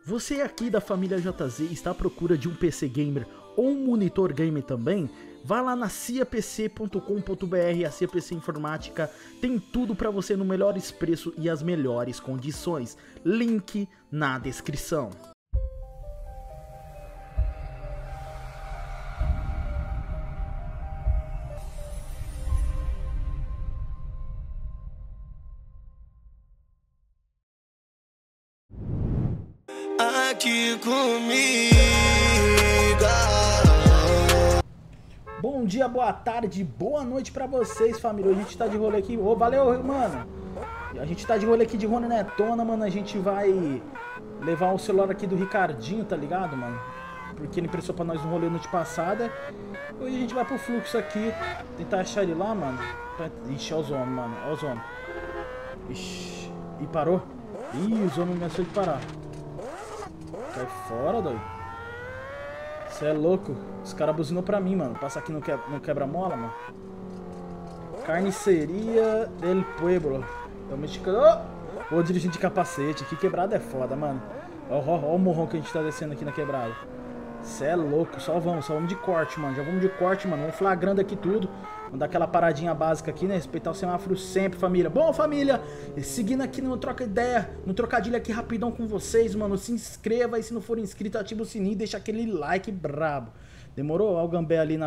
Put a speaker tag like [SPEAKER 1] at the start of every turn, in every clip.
[SPEAKER 1] Você aqui da família JZ está à procura de um PC gamer ou um monitor gamer também? Vá lá na ciapc.com.br, a Cia PC Informática tem tudo para você no melhores preços e as melhores condições. Link na descrição.
[SPEAKER 2] Aqui comigo.
[SPEAKER 1] Bom dia, boa tarde, boa noite pra vocês, família. Hoje a gente tá de rolê aqui. Ô, valeu, mano. A gente tá de rolê aqui de Ronetona, mano. A gente vai levar o celular aqui do Ricardinho, tá ligado, mano? Porque ele emprestou pra nós um rolê noite passada. Hoje a gente vai pro fluxo aqui. Tentar achar ele lá, mano. Ixi, olha os homens, mano. Olha os homens. Ixi. E parou? Ih, os homens ameaçou de parar. Sai fora, doido. Você é louco. Os caras buzinou pra mim, mano. Passar aqui no quebra-mola, mano. Carniceria del Pueblo. É o mexicano. Vou dirigir de capacete. Que quebrada é foda, mano. Ó o morrão que a gente tá descendo aqui na quebrada. Você é louco. Só vamos de corte, mano. Já vamos de corte, mano. Vamos flagrando aqui tudo. Vamos dar aquela paradinha básica aqui, né? Respeitar o semáforo sempre, família. Bom, família, seguindo aqui no Troca Ideia, no trocadilho aqui rapidão com vocês, mano. Se inscreva e se não for inscrito, ativa o sininho e deixa aquele like brabo. Demorou? Olha o Gambé ali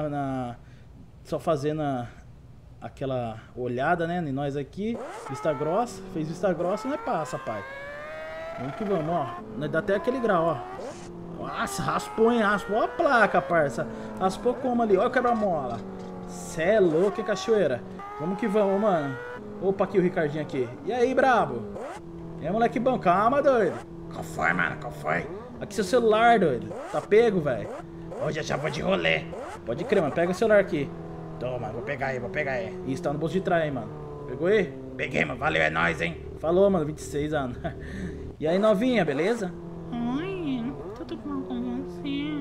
[SPEAKER 1] só fazendo aquela olhada, né? E nós aqui, vista grossa. Fez vista grossa e não é passa, pai. Vamos que vamos, ó. Nós dá até aquele grau, ó. Nossa, raspou, hein? Raspou a placa, parça. Raspou como ali? Olha o quebra-mola. Cê é louco, hein, cachoeira? Vamos que vamos, mano. Opa, aqui o Ricardinho aqui. E aí, brabo? É, moleque bom. Calma, doido. Qual foi, mano? Qual foi? Aqui seu celular, doido. Tá pego, velho? Hoje eu já vou de rolê. Pode crer, mano. Pega o celular aqui. Toma, vou pegar aí. Isso, tá no bolso de trás, hein, mano. Pegou aí? Peguei, mano. Valeu, é nóis, hein? Falou, mano. 26 anos. E aí, novinha, beleza?
[SPEAKER 3] Oi, tudo bom com você?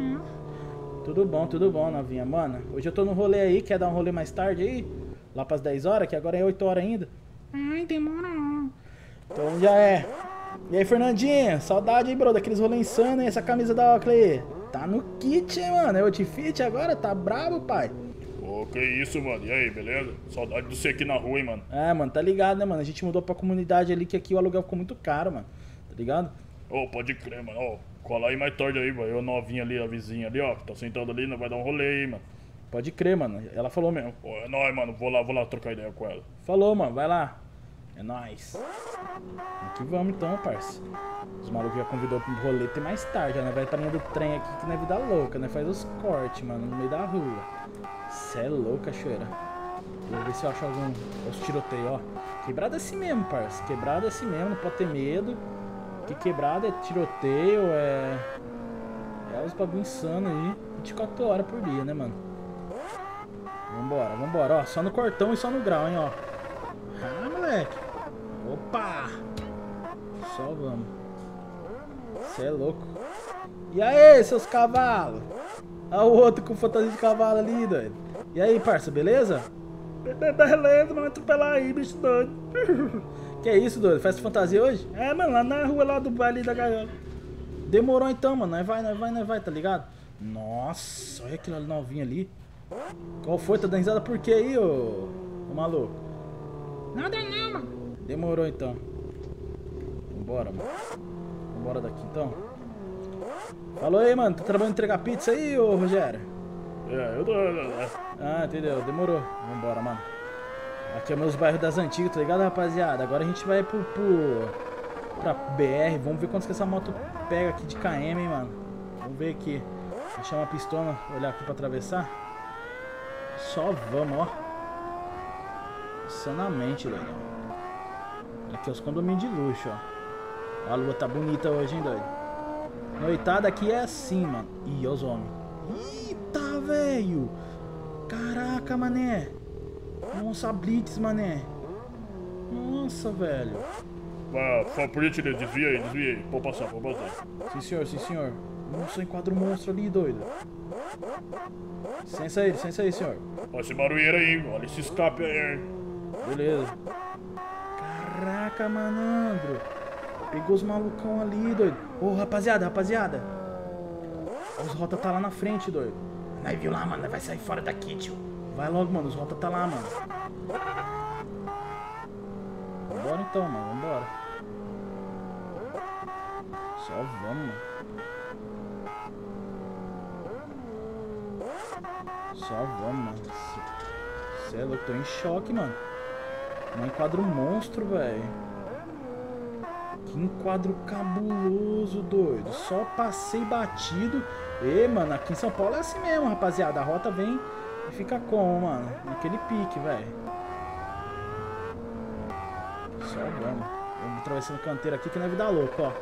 [SPEAKER 1] Tudo bom, novinha. Mano, hoje eu tô no rolê aí. Quer dar um rolê mais tarde aí? Lá pras 10 horas, que agora é 8 horas ainda.
[SPEAKER 3] Ai, demorou.
[SPEAKER 1] Então já é. E aí, Fernandinho? Saudade, hein, bro? Daqueles rolês insanos, hein? Essa camisa da Oakley. Tá no kit, hein, mano? É outfit agora? Tá brabo, pai?
[SPEAKER 4] Ô, que isso, mano? E aí, beleza? Saudade de você aqui na rua, hein, mano?
[SPEAKER 1] É, mano, tá ligado, né, mano? A gente mudou pra comunidade ali, que aqui o aluguel ficou muito caro, mano. Tá ligado?
[SPEAKER 4] Ô, pode crer, mano. Ó, cola aí mais tarde aí, velho. Eu novinha ali, a vizinha ali, ó, que tá sentada ali, nós vai dar um rolê aí, mano.
[SPEAKER 1] Pode crer, mano. Ela falou mesmo.
[SPEAKER 4] Ô, é nóis, mano. Vou lá trocar ideia com ela.
[SPEAKER 1] Falou, mano. Vai lá. É nóis. Aqui vamos então, parça. Os malucos já convidou pro rolê ter mais tarde, né? Vai pra linha do trem aqui que não é vida louca, né? Faz os cortes, mano, no meio da rua. Cê é louco, cachoeira. Vou ver se eu acho os tiroteios, ó. Quebrada assim mesmo, parça. Quebrada assim mesmo, não pode ter medo. Que quebrada é tiroteio, é os bagulho insano aí. 24 horas por dia, né, mano? Vambora, ó. Só no cortão e só no grau, hein, ó. Ah, moleque. Opa! Só vamos. Cê é louco. E aí, seus cavalos? Olha o outro com fantasia de cavalo ali, doido. E aí, parça, beleza? Beleza, vamos atropelar aí, bicho doido. Que é isso, doido? Festa fantasia hoje? É, mano, lá na rua lá do baile da gaiola. Demorou então, mano. Nós vai, tá ligado? Nossa, olha aquilo ali novinho ali. Qual foi? Tá dando risada por quê aí, ô maluco?
[SPEAKER 3] Nada não, mano.
[SPEAKER 1] Demorou então. Vambora, mano. Vambora daqui então. Falou aí, mano. Tá trabalhando em entregar pizza aí, ô Rogério?
[SPEAKER 4] É, eu tô.
[SPEAKER 1] Ah, entendeu. Demorou. Vambora, mano. Aqui é meus bairros das antigas, tá ligado, rapaziada? Agora a gente vai pra BR. Vamos ver quantos que essa moto pega aqui de KM, hein, mano. Vamos ver aqui. Achar uma pistola, olhar aqui pra atravessar. Só vamos, ó. Sanamente, legal. Aqui é os condomínios de luxo, ó. A lua tá bonita hoje, hein, doido? Noitada aqui é assim, mano. Ih, olha os homens. Eita, velho. Caraca, mané. Nossa, blitz, mané. Nossa, velho.
[SPEAKER 4] Por gentileza, desvia aí. Pode passar.
[SPEAKER 1] Sim, senhor. Nossa, enquadra o monstro ali, doido. Licença aí, senhor.
[SPEAKER 4] Olha esse barulheiro aí, olha esse escape aí.
[SPEAKER 1] Beleza. Caraca, malandro. Pegou os malucão ali, doido. Ô, rapaziada, rapaziada. Os Rota tá lá na frente, doido. Nós viu lá, mano. Nós vai sair fora daqui, tio. Vai logo, mano. Os Rota tá lá, mano. Vambora então, mano. Vambora. Só vamos, mano. Só vamos, mano. Cê é louco, tô em choque, mano. Um enquadro monstro, velho. Que enquadro cabuloso, doido. Só passei batido. E, mano, aqui em São Paulo é assim mesmo, rapaziada. A rota vem e fica como, mano? Naquele pique, velho. Só vamos. Vamos atravessando o canteiro aqui que não é vida louca, ó.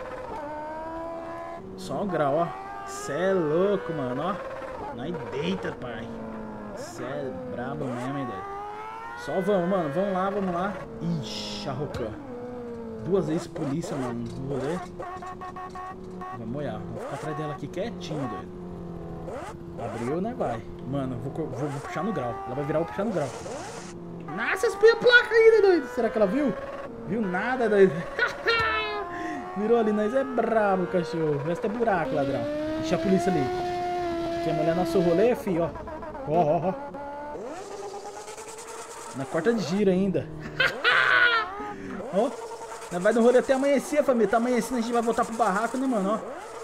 [SPEAKER 1] Só um grau, ó. Cê é louco, mano, ó. Nós deita, pai. Cê é brabo mesmo, hein, doido. Só vamos, mano. Vamos lá, vamos lá. Ixi, arrocou. 2 vezes polícia, mano, no rolê. Vamos olhar. Vou ficar atrás dela aqui quietinho, doido. Abriu, né, vai. Mano, vou puxar no grau. Ela vai virar, eu vou puxar no grau. Nossa, espiou a placa ainda, doido. Será que ela viu? Viu nada, doido. Virou ali, nós é brabo, cachorro. O resto é buraco, ladrão. Deixa a polícia ali. Quer molhar nosso rolê, filho, ó. Ó. Na corta de giro ainda. Ó. Nós vai no rolê até amanhecer, família. Tá amanhecendo, a gente vai voltar pro barraco, né, mano? Ó.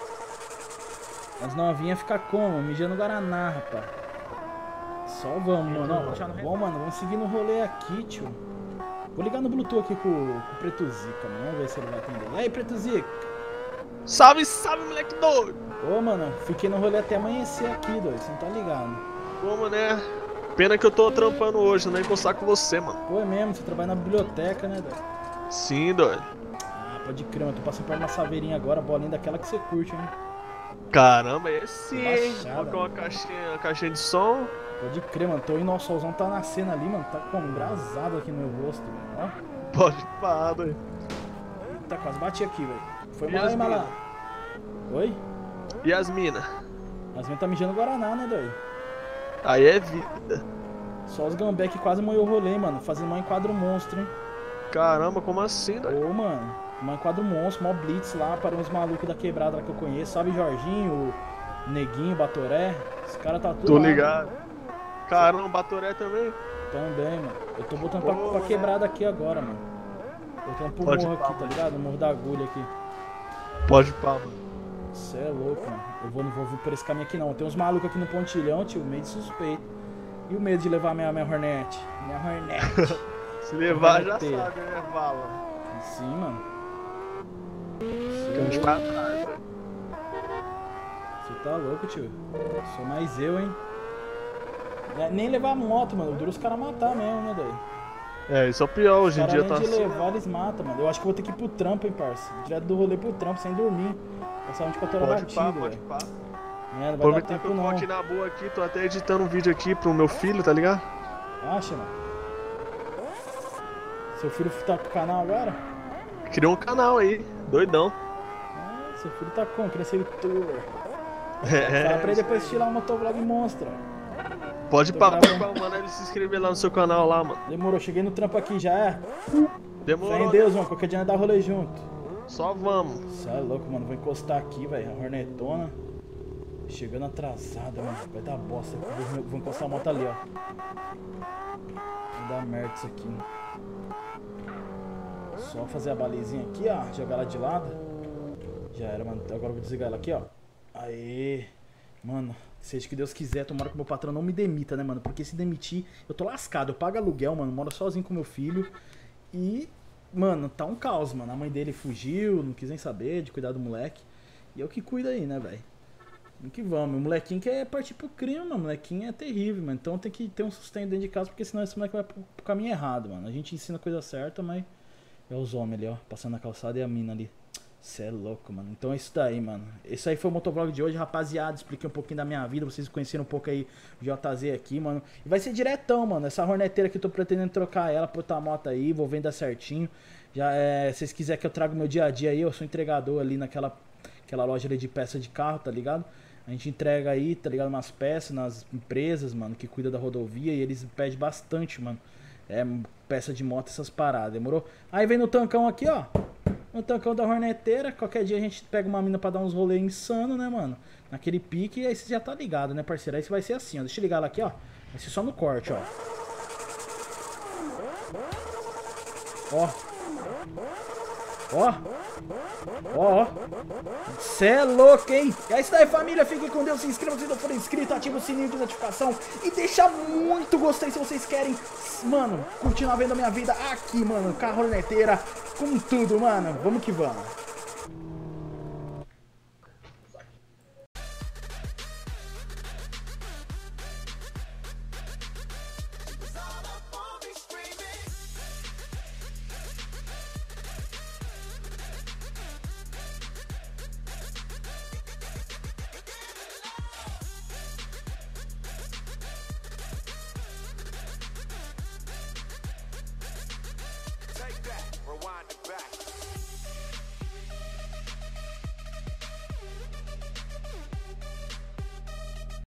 [SPEAKER 1] As novinhas ficam como? Mijando Guaraná, rapaz. Só vamos, mano. Ó, bom, mano, vamos seguir no rolê aqui, tio. Vou ligar no Bluetooth aqui com o Preto Zica, mano. Vamos ver se ele vai atender. E aí, Preto Zica?
[SPEAKER 5] Salve, salve, moleque doido!
[SPEAKER 1] Ô, mano, fiquei no rolê até amanhecer aqui, doido. Você não tá ligado?
[SPEAKER 5] Como, né? Pena que eu tô trampando hoje, não é encostar com você, mano.
[SPEAKER 1] Pô, é mesmo, você trabalha na biblioteca, né, doido?
[SPEAKER 5] Sim, doido.
[SPEAKER 1] Ah, pode crer, mano. Tô passando perto de uma saveirinha agora, bolinha daquela que você curte, hein?
[SPEAKER 5] Caramba, é sim, hein?
[SPEAKER 1] Baixada,
[SPEAKER 5] Colocar uma caixinha de som.
[SPEAKER 1] Pode crer, mano. Tô indo, ó, o solzão tá nascendo ali, mano. Tá como? Embrasado aqui no meu rosto, velho. Ó.
[SPEAKER 5] Pode parar, doido.
[SPEAKER 1] Eita, quase bati aqui, velho. Foi
[SPEAKER 5] E
[SPEAKER 1] mal
[SPEAKER 5] as
[SPEAKER 1] aí, malandro. Oi?
[SPEAKER 5] E as mina?
[SPEAKER 1] As minhas tá mijando Guaraná, né, doido?
[SPEAKER 5] Aí é vida.
[SPEAKER 1] Só os gambé que quase moeu o rolê, mano. Fazendo um enquadro monstro, hein?
[SPEAKER 5] Caramba, como assim, doido?
[SPEAKER 1] Ô, mano. Um enquadro monstro, mó blitz lá para uns malucos da quebrada lá que eu conheço. Sabe, Jorginho, o Neguinho, Batoré? Os caras tá tudo
[SPEAKER 5] Tô
[SPEAKER 1] lá,
[SPEAKER 5] ligado. Caramba, Batoré também?
[SPEAKER 1] também, mano. Eu tô botando
[SPEAKER 5] Ô,
[SPEAKER 1] pra quebrada aqui agora, mano. Botando pro
[SPEAKER 5] Pode
[SPEAKER 1] morro
[SPEAKER 5] pá,
[SPEAKER 1] aqui, tá ligado? O morro da agulha aqui.
[SPEAKER 5] Pode pá, mano.
[SPEAKER 1] Cê é louco, mano. Eu não vou vir por esse caminho aqui, não. Tem uns malucos aqui no pontilhão, tio, meio de suspeito. E o medo de levar minha Hornet? Minha Hornet.
[SPEAKER 5] Se levar já
[SPEAKER 1] Horneteira.
[SPEAKER 5] sabe, né, Vala?
[SPEAKER 1] Sim, mano.
[SPEAKER 5] Ficamos pra trás, velho.
[SPEAKER 1] Você tá louco, tio. Sou mais eu, hein. Nem levar a moto, mano. Dura os caras matar mesmo, né, doido?
[SPEAKER 5] É, isso é o pior, hoje em
[SPEAKER 1] Os
[SPEAKER 5] dia
[SPEAKER 1] caras,
[SPEAKER 5] tá
[SPEAKER 1] além de
[SPEAKER 5] assim.
[SPEAKER 1] levar, eles matam, mano. Eu acho que vou ter que ir pro trampo, hein, parça. Direto do rolê pro trampo, sem dormir. Passar 24 horas
[SPEAKER 5] Pode pá,
[SPEAKER 1] batido,
[SPEAKER 5] pode
[SPEAKER 1] velho.
[SPEAKER 5] pá.
[SPEAKER 1] É, não vai dar
[SPEAKER 5] Aproveitar que
[SPEAKER 1] tempo,
[SPEAKER 5] eu tô
[SPEAKER 1] não.
[SPEAKER 5] aqui na boa aqui, tô até editando um vídeo aqui pro meu filho, tá ligado?
[SPEAKER 1] Acha, mano. Seu filho tá com o canal agora?
[SPEAKER 5] Criou um canal aí, doidão.
[SPEAKER 1] Ah, seu filho tá como? Queria ser youtuber.
[SPEAKER 5] É,
[SPEAKER 1] Fala pra ele depois tirar um motovlog monstro.
[SPEAKER 5] pode
[SPEAKER 1] tô
[SPEAKER 5] pá,
[SPEAKER 1] gravando.
[SPEAKER 5] mandar ele se inscrever lá no seu canal lá, mano.
[SPEAKER 1] Demorou, cheguei no trampo aqui já, é? Fé
[SPEAKER 5] Demorou,
[SPEAKER 1] em Deus, mano. Qualquer dia nós dá rolê junto.
[SPEAKER 5] só vamos.
[SPEAKER 1] Cê é louco, mano. Vou encostar aqui, velho. A Hornetona. Chegando atrasada, mano. Vai dar bosta. Vou encostar a moto ali, ó. Vai dar merda isso aqui, mano. Só fazer a balizinha aqui, ó. Jogar ela de lado. Já era, mano. Agora eu vou desligar ela aqui, ó. Aê. Mano, seja que Deus quiser, tomara que meu patrão não me demita, né, mano? Porque se demitir, eu tô lascado. Eu pago aluguel, mano. Moro sozinho com meu filho. E, mano, tá um caos, mano. A mãe dele fugiu, não quis nem saber de cuidar do moleque. E eu que cuido aí, né, velho? Vamos que vamos. O molequinho quer partir pro crime, mano. O molequinho é terrível, mano. Então tem que ter um sustento dentro de casa, porque senão esse moleque vai pro caminho errado, mano. A gente ensina a coisa certa, mas é os homens ali, ó. Passando na calçada e a mina ali. Cê é louco, mano. Então é isso daí, mano. Esse aí foi o motovlog de hoje, rapaziada. Expliquei um pouquinho da minha vida. Vocês conheceram um pouco aí o JZ aqui, mano. E vai ser diretão, mano. Essa horneteira que eu tô pretendendo trocar ela, botar a moto aí, vou vender certinho. Já se vocês quiserem que eu traga o meu dia a dia aí, eu sou entregador ali naquela loja ali de peça de carro, tá ligado? A gente entrega aí, tá ligado? Umas peças nas empresas, mano, que cuida da rodovia. E eles pedem bastante, mano. É, peça de moto, essas paradas, demorou? Aí vem no tancão aqui, ó. No tancão da Horneteira. Qualquer dia a gente pega uma mina pra dar uns rolês insano, né, mano? Naquele pique. E aí você já tá ligado, né, parceiro? Aí você vai ser assim, ó. Deixa eu ligar ela aqui, ó. Vai ser só no corte, ó. Ó. Ó. Ó. Cê é louco, hein? E é isso daí, família. Fiquem com Deus. Se inscreva se não for inscrito. Ativa o sininho de notificação. E deixa muito gostei se vocês querem, mano, continuar vendo a minha vida aqui, mano. Com a Horneteira. Com tudo, mano. Vamos que vamos.